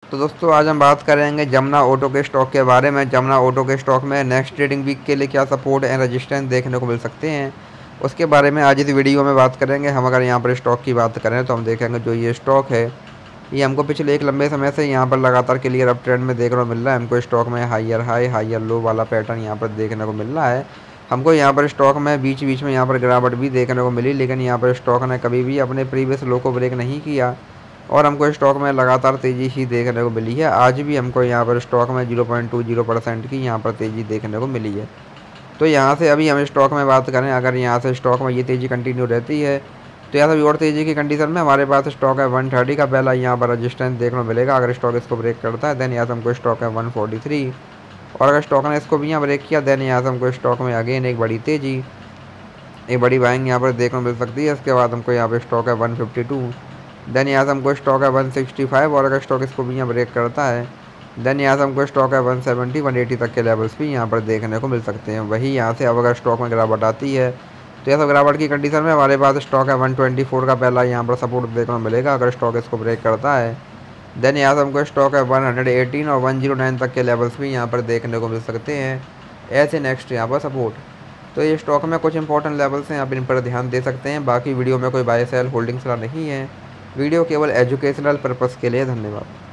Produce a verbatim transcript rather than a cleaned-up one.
तो दोस्तों आज हम बात करेंगे जमुना ऑटो के स्टॉक के बारे में। जमुना ऑटो के स्टॉक में नेक्स्ट ट्रेडिंग वीक के लिए क्या सपोर्ट एंड रेजिस्टेंस देखने को मिल सकते हैं, उसके बारे में आज इस वीडियो में बात करेंगे। हम अगर यहाँ पर स्टॉक की बात करें तो हम देखेंगे जो ये स्टॉक है ये हमको पिछले एक लंबे समय से यहाँ पर लगातार क्लियर अप ट्रेंड में देखने को मिल रहा है। हमको स्टॉक में हाइयर हाई हाइयर लो वाला पैटर्न यहाँ पर देखने को मिल रहा है। हमको यहाँ पर स्टॉक में बीच बीच में यहाँ पर गिरावट भी देखने को मिली, लेकिन यहाँ पर स्टॉक ने कभी भी अपने प्रीवियस लो को ब्रेक नहीं किया और हमको स्टॉक में लगातार तेज़ी ही देखने को मिली है। आज भी हमको यहाँ पर स्टॉक में zero point two zero percent की यहाँ पर तेज़ी देखने को मिली है। तो यहाँ से अभी हम स्टॉक में बात करें, अगर यहाँ से स्टॉक में ये तेज़ी कंटिन्यू रहती है तो यहाँ से और तेज़ी की कंडीशन में हमारे पास स्टॉक है वन थर्टी का पहला यहाँ पर रजिस्टेंस देखने को मिलेगा। अगर स्टॉक इसको ब्रेक करता है देन यहाँ से हमको स्टॉक है वन फोर्टी थ्री, और अगर स्टॉक ने इसको भी यहाँ ब्रेक किया देन यहाँ से हमको स्टॉक में अगेन एक बड़ी तेज़ी एक बड़ी बाइंग यहाँ पर देखने को मिल सकती है। इसके बाद हमको यहाँ पर स्टॉक है वन फिफ्टी टू, देन यहाँ से हमको स्टॉक है वन सिक्सटी फाइव, और अगर स्टॉक इसको भी यहाँ ब्रेक करता है देन यहाँ से हमको स्टॉक है वन सेवेंटी वन एटी तक के लेवल्स भी यहाँ पर देखने को मिल सकते हैं। वही यहाँ से अब अगर स्टॉक में गिरावट आती है तो ऐसा गिरावट की कंडीशन में हमारे पास स्टॉक है वन ट्वेंटी फोर का पहला यहाँ पर सपोर्ट देखने को मिलेगा। अगर स्टॉक इसको ब्रेक करता है देन यहाँ से हमको स्टॉक है वन एटीन और वन जीरो नाइन तक के लेवल्स भी यहाँ पर देखने को मिल सकते हैं ऐसे नेक्स्ट यहाँ पर सपोर्ट। तो ये स्टॉक में कुछ इंपॉर्टेंट लेवल्स हैं, आप इन पर ध्यान दे सकते हैं। बाकी वीडियो में कोई बाय सेल होल्डिंग सलाह नहीं है, वीडियो केवल एजुकेशनल पर्पज़ के लिए। धन्यवाद।